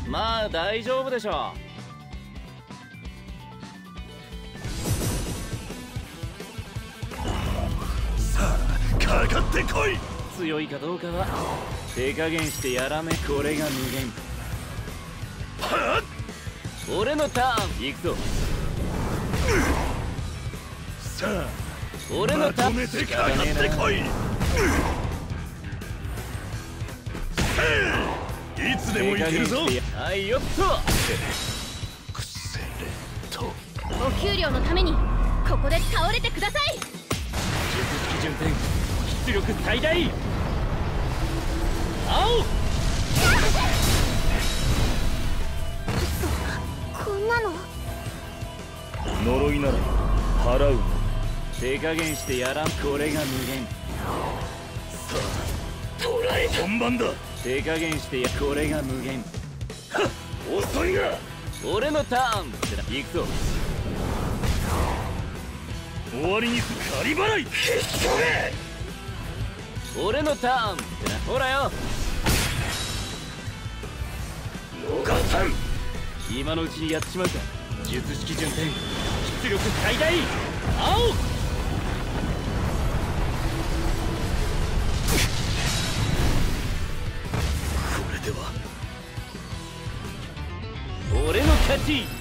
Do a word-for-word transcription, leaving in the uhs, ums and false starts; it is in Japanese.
まあ大丈夫でしょう。さあかかってこい。 強いかどうかは手加減してやらめ。これが無限。 はっ、 俺のターン行くぞ。 さあ俺のターン。 まとめてかかってこい。いつでもいけるぞ。 はいよっと。 くせれと。 お給料のためにここで倒れてください。 術式順転、出力最大。青。 こんなの呪いなら払うの。 手加減してやらん。これが無限。 さあ捕らえ本番だ。 手加減してや。これが無限。 はっ、遅いが。 俺のターン。行くぞ。 終わりにする。仮払い。消し込め。 俺のターン。ほらよ。 逃さん。 今のうちにやっちまうか。術式順転、出力最大。青。 これでは俺の勝ち。